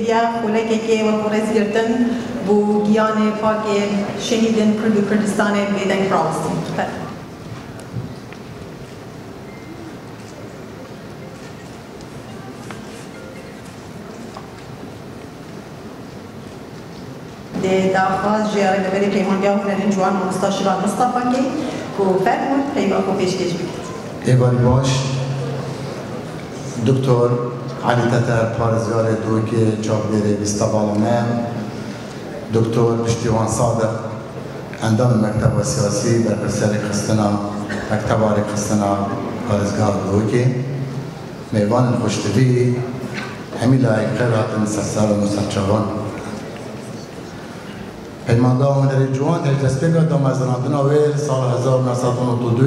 بیا خلقه که و پرز گرتن بو گیان پاک شهیدن کرد و کردستان بیدنگ پراستین. داخواست جیاره دبری پیمان گاه هنرین جوان مستشار مصطفی که فرمود پیمان کو پیشکش بید. ایوانی باش دکتر علی تتر پارزگار دوکی چاپدیر بیستابالمه دکتر پشتیوان صادق اندام مکتب سیاسی در پسر خستنا مکتبار خستنا پارزگار دوکی میوان خوشتوی همین لایق خیرات سرسال و مسرچوان پیمانده آمدر جوان تجدست بگرد دام از راندن آویل سال 1992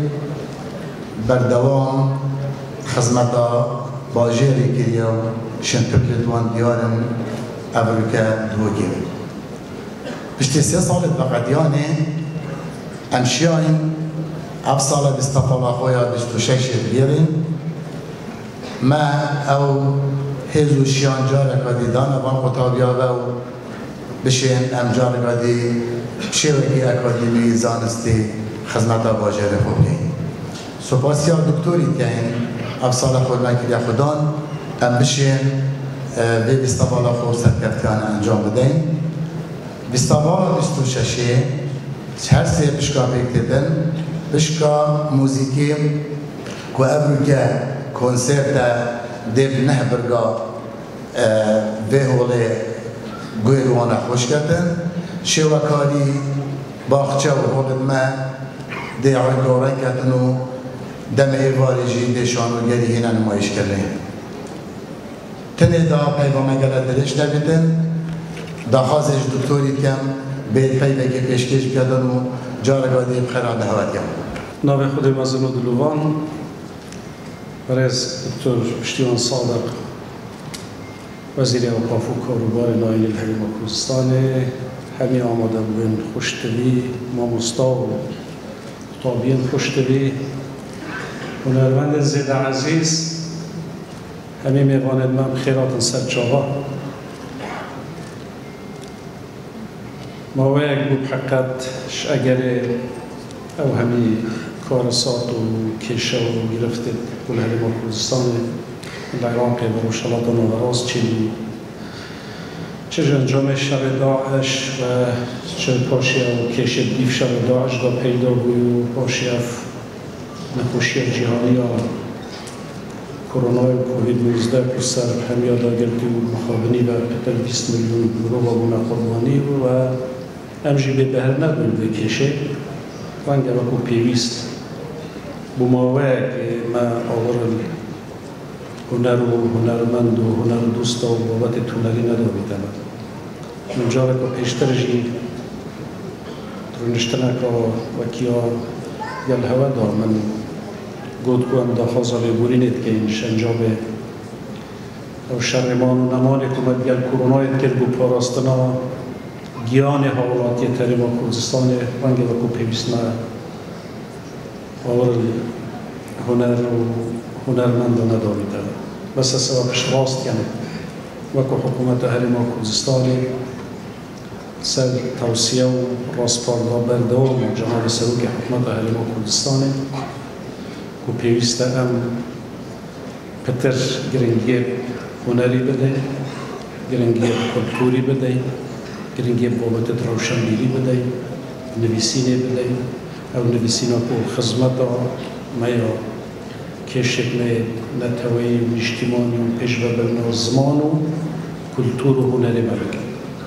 بردوام خدمت باجری کریه و شنتوکل دوان دیارم امریکا دوگیم. پشتی 3 سال بقدیانه امشیاین اب سال بستفالا خویا 26 بیرین ما او هزو شیان جاره کدی دانه بان قطابیا و بشین امجار کدی شیوکی اکادیمی زانستی خدمت باجری خوبی. سپاسی ها دکتوری تین افسال خود مکیل خودان ام بشین به بیستاوالا خود سرکفتیان انجام بدین. بیستاوالا 26 هر سه بشکا بکتدن بشکا موزیکی که ابروکه کنسرت دیب نه برگا به حوله گویروانه خوش کردن شوکاری باخچه و حولد ما دیعای گوره کردن و دم ایواری جیده شانوگری هینا نمایش کرده. تنه دا پیوامه گلت درش نبیدن دا خازش دکتوری کم بید پیوه که پیشکش بیادن و جارگاه دیم خیران دهوت کم. نام خود مزن و دلوان برز دکتر پشتیوان صادق وزیر اوقاف و کاروبار نایل الحریم و کوهستان همین آماده بودن خوشتوی ماموستا و خطابین خوشتوی هنرمند زید عزیز همین میواند من خیرات سرچاها ما یک بود حقیقت اگر او همین کارسات و کشه و گرفته کل حریم و کوهستان العراق و روشلات و نوراز چه انجام شب داعش و چه پاشی و کشه دیف شب داعش دا پیدا بوی و پاشی نخوشی جهانی یا کرونا و کووید-19 که سر هم یادگرتی و مخابنی و پتر 20 میلیون یورو و بونه قربانی و امجی به بهر نبود به کشه وانگه و پیویست بوماوه که ما آورد هنر و هنرمند و هنر دوست و بابت تونری نداریدم. من جاره که پیشترجی درونشتنه که وکیا گل هوا دا من گود کوام دا خازاله بورینید که اینش انجام او شرمان و نمان کمد گل کرونایت کرد و پاراستنا گیان حوالاتی تریم و کردستان وانگه وکو پیویست ما آور هنر و هنرمند نداریدم. بس سوا پشت راست یعنی وکو حکومت حریم و کردستان سر توصیه و راسپاردا بردوام جناب سروک حکومت حریم و کردستان که پیوسته ام پتر گرنگی هنری بده گرنگی کلتوری بده گرنگی بابت روشنبیری بده نویسینه بده او نویسینه که خدمت مایا کشک می نتوی و اجتماعی و پیشوا برنو زمان و کلتور و هنری مرکه.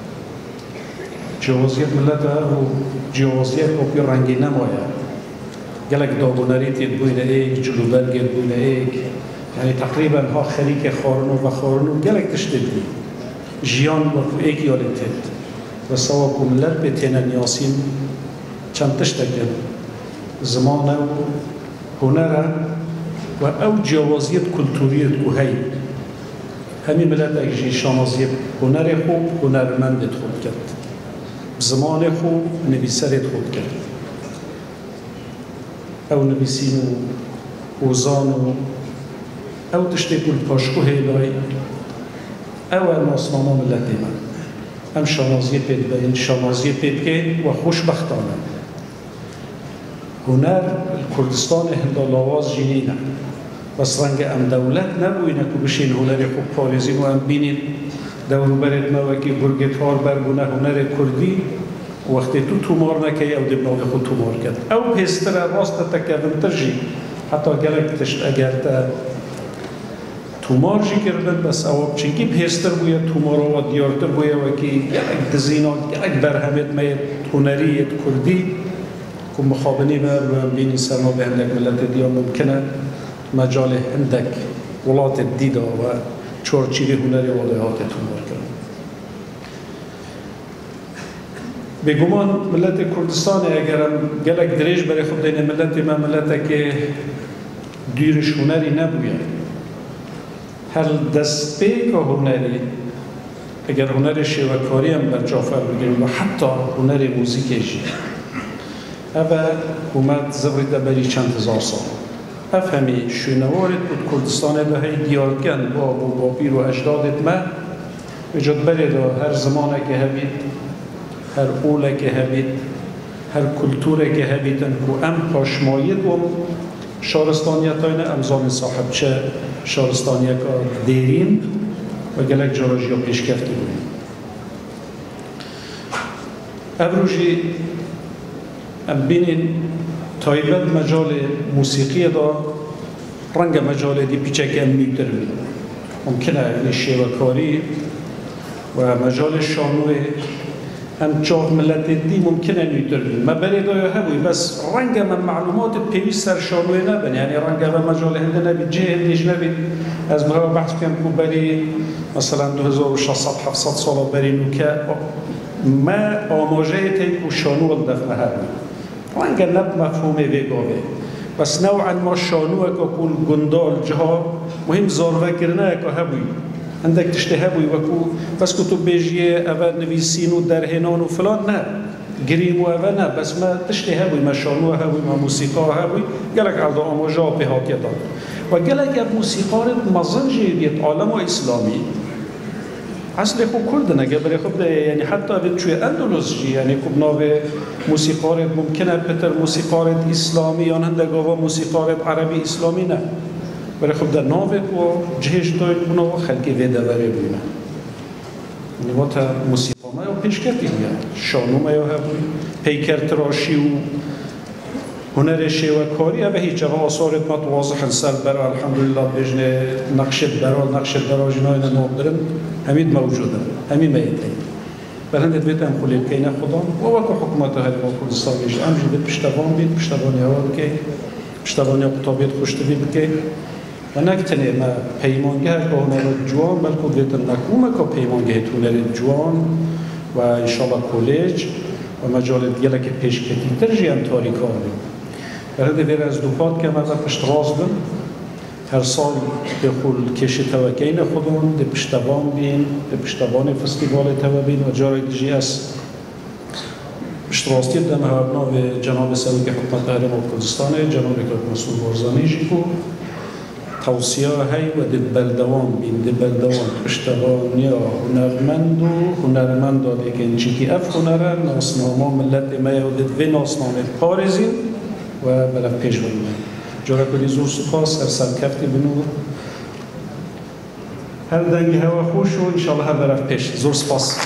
جوازیت ملت و جوازیت اوپی رنگی نماید. گلک داغونری تید بوده ایک جلوبرگت بوده ایک یعنی تقریبا ها خریک خارنو و خارنو گلک تشتید جیان و ایک یالتید و سوا کملت به تینه نیاسین چند تشتگل زمان و هنر و او جوازیت کلتوریت که هی همین ملت اگه شانازیت هنر خوب هنرمندت خود کرد زمان خوب نویسرت خود کرد او نویسین و اوزان و او تشتی کل پاشکو هیلای أول ناسنامه ملتی من ام شانازی پید بدین شانازی پید که و خوشبختانه هنر کردستان هندالاواز جینینه بس رنگ ام دولت نبوینه که بشین هنر خوب پارزین و ام بینین دور برد موکی گرگتوار برگونه هنر کردی وقتی تو تومار نکی او دبناغ خود تومار کرد او پیستر راست تکردن ترجی حتی گلک تشت اگر تا تومار جی کردن بس او چنگی پیستر بوید تومار و دیارتر بوید وکی گلک دزینات گلک برهمت مید هنریت کردی که مخابنی بر و بینی سرما به هندک ملت دیا ممکنه مجال هندک ولات دیدا و چورچیری هنری واضحات تومار کرد بگمان ملت کردستان اگرم گلک دریج برای خود دین ملت ما ملت که دیرش هنری نبوید هر دست پیک هنری اگر هنر شیوکاری هم بر جافر بگیریم و حتی هنر موزیکیشی اوه اومد زبریده بری چند هزار سال افهمی شنوارت بود کردستان به هی دیارکن با پیر و اجدادت ما وجود برید و هر زمانه که هبید هر اوله که هبید هر کلتوره که هبیدن که ام پاشمایید و شارستانیت هاینه امزان صاحب چه شارستانیت که دیرین و گلک جاراجی ها پیشکفتی بودیم ابروجی ام بینین تایبت مجال موسیقی دا رنگ مجال دی پیچه که ام میتر بید ممکنه یعنی شیوکاری و مجال شانوی هم چاق ملت دی ممکنه میتر بید ما برای دایا هبوی بس رنگ من معلومات پیویست سر شانوی نبین یعنی رنگ من مجال هنده نبید جه هندیش نبید از مها بحث کنم که بری مثلا 2600-700 سالا بری نوکه ما آماجه تیک و شانو دفنه هبوی رنگ نب مفهومه ویگاوه بس نوعا ما شانوه که کل گندال جها مهم زاروه کرنه که هبوی عندك تشتهبوي وكو بس كتب بيجي أبا نبيسين ودرهنان وفلان نا قريم وأبا نا بس ما تشتهبوي ما شانوه هبوي ما موسيقى هبوي قالك على أمجا بها كذا وقالك يا موسيقى مزنجي بيت عالم إسلامي اصل خو كردنا قبل خب يعني حتى بتشوي أندلسي يعني كبنا موسيقى ممكنه بتر موسيقى إسلامي يعني عندك موسيقى عربي إسلامي نا برای خود در ناوید و جهش داید بنا و خلقی ویده وری بینه نوات موسیقی ما یا پیشکتی بیا شانو ما یا هبوی پیکر تراشی و هنر شیوکاری اوه هیچ اوه آثارت ما واضحا سر برای الحمدلله بجنه نقشت برای جنای نام درم همید موجوده همین میده برهندت بیت هم خلیب که نخودم و وقت حکومت هری ما کردستان میشه امجی بیت پشتوان بیت پشتوانی هوا بکی پشتوانی قطابیت خوشتوی بکی و نکتنه ما پیمانگه که هنر جوان بلکه بیتن نکومه که پیمانگه هنر جوان و انشالله کلیج و مجال دیگه که پیشکتی ترجی هم تاریکار بیم برده بیر از دوپات که ما پشت راز بیم هر سال به خول کشی توکین خودمون ده پشتوان بین ده پشتوان فستیوال تو بین و جای دیجی است پشت راستی دم هرنا به جناب سلوک حکومت هرم کردستان جناب مسئول بارزانی جیکو توصیه های و دید بلدوان بین دید بلدوان پشتوان یا هنرمند و لیکن چیکی اف هنره ناسنامه ملت ما و دید وی ناسنامه پارزین و بلا پیش بودن جارا کلی زور سپاس هر سال کفتی بنور هر دنگی هوا خوش و انشاءالله هر برف پیش زور سپاس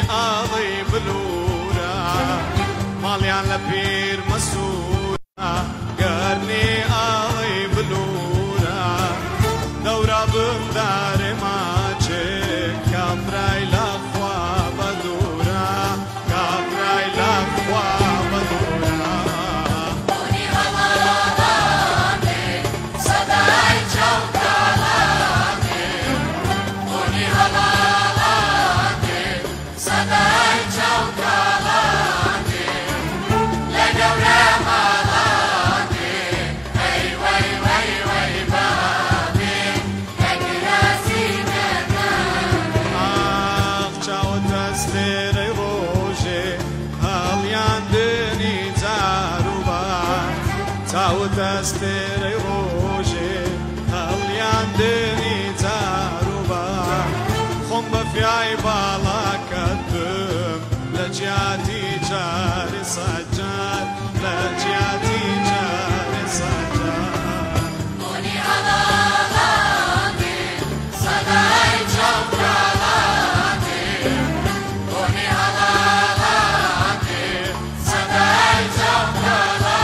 آضي بلورا مالي على بير مسورا قرني آضي بلورا دورا بمدار ماچه كابراي لخوا بدورا كابراي لخوا بدورا دستر روجه هل یاندنی تاروبا خم بفیای بالا کدم لجیاتی جاری سجاد لجیاتی جاری سجاد منی حلالاتی صدای جوکالاتی منی حلالاتی صدای جوکالاتی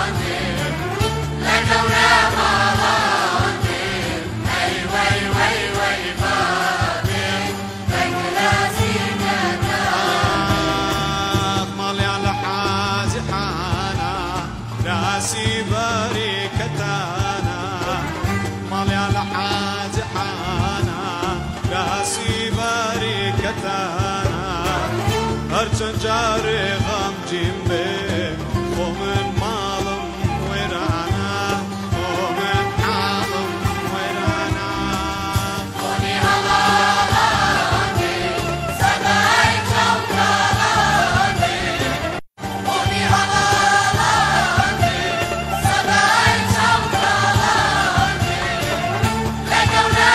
راسي بركتانا مالي على حازحانا راسي بركتانا هرچن جاري غم جنبي ومن مالم ورانا ومن حالم ورانا مني حلالاتي صداي جوكالاتي مني حلالاتي صداي جوكالاتي لقونا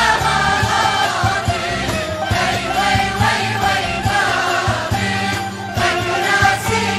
مالاتي وي وي وي وي بابي لقونا سي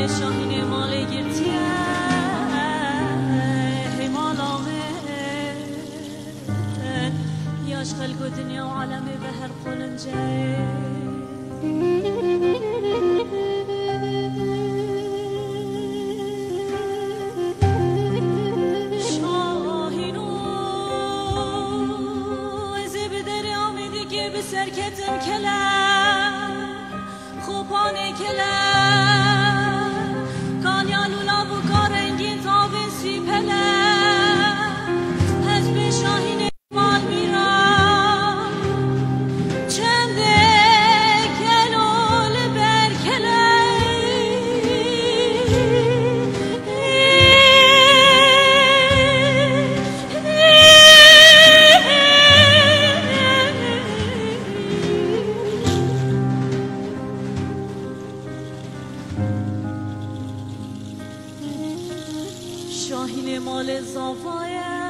شاهین مال گرتیه همالامه یاش خلق دنیا و عالمه به هر قلنجه سرکتم کلم خوبانه کلم کانیا لولا بو کارنگین تابین سیپلم از به شاهین مال میرم چنده کلول شاهین مال زافایه